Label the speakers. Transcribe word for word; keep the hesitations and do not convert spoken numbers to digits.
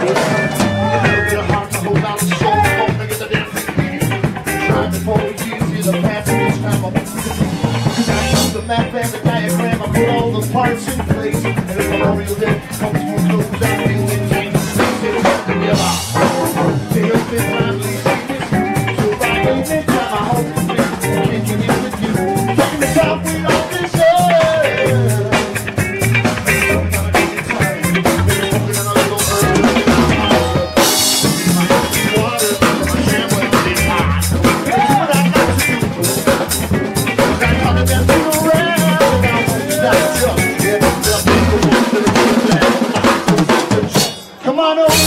Speaker 1: Parts in place, and the memorial day comes from those that feel it changes the city. Together, tales been finally serious. So right in the time, I hope you can continue with you. Taking the top with all this air. I'm gonna get it tired. Maybe smoking another little bird. My water, my jam will be hot. Here's what I got to do. I gotta get to the rail. That's just come on over.